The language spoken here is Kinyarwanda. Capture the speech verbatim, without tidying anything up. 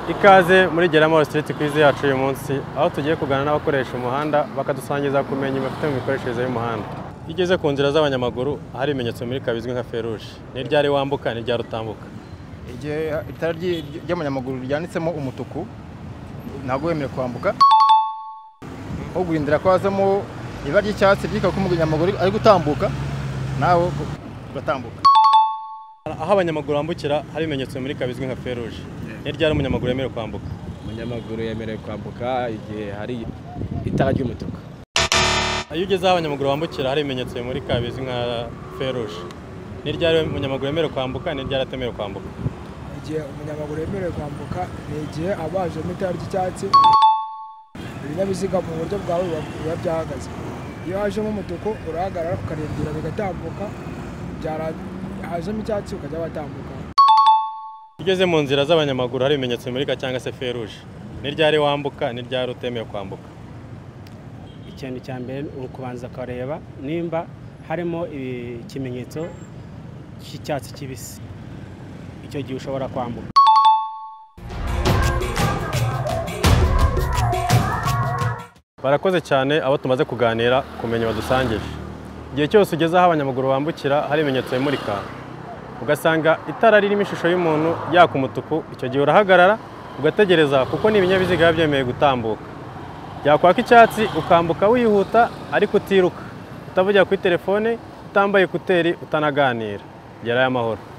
Ikaze muri Geramoro Street Quiz yacu uyu munsi aho tugiye kugana n'abakoresha umuhanda bakadusangiza kumenya bafite mu mikoreshereze y'umuhanda. Igeze ku nzira z'abanyamaguru hari ibimenyetso muri kabizwi nka feruje. Ni ryari wambuka ni ryari utambuka. Igihe itara ry'amanyamaguru ryanditsemo umutuku ntago wemerewe kwambuka. Aho guhindura kwazamo ibara ry'icyatsi ryika ko umunyamaguru ari gutambuka nawe ugatambuka. Aho abanyamaguru bambukira hari ibimenyetso muri kabizwi nka feruje. Ni ryari umunyamaguru yemerewe kwambuka. Umunyamaguru yemerewe kwambuka igihe hari itara ry'umutuku. Iyo ugeze aho abanyamaguru bambukira hari ibimenyetso muri kabizwi nka feruje. Ni ryari umunyamaguru yemerewe kwambuka ni ryari atemerewe kwambuka. Igihe umunyamaguru yemerewe kwambuka ni igihe abaje mu itara ry'icyatsi ibinyabiziga mu buryo bwawe biba byahagaze. Iyo hajemo umutuku urahagarara ukarindira bigatambuka, hajemo icyatsi ukajya watambuka. Ugeze mu nzira z'abanyamaguru hari ibimenyetso bimurika cyangwa se feruje. Ni ryari wambuka ni ryari utemerewe kwambuka. Ikintu cya mbere ukubanza kareba nimba harimo ikimenyetso cy'icyatsi kibisi, icyo gihe ushobora kwambuka. Barakoze cyane abo tumaze kuganira kumenya badusangije. Igihe cyose ugeze aho abanyamaguru bambukira hari ibimenyetso bimurika ugasanga itara ririmo ishusho y'umuntu yaka umutuku, icyo gihe urahagarara ugategereza kuko ni ibinyabiziga byemeye gutambuka. Byakwaka icyatsi ukambuka wihuta ariko utiruka, utavugira kuri telefone, utambaye kuteri, utanaganira. Gerayo amahoro.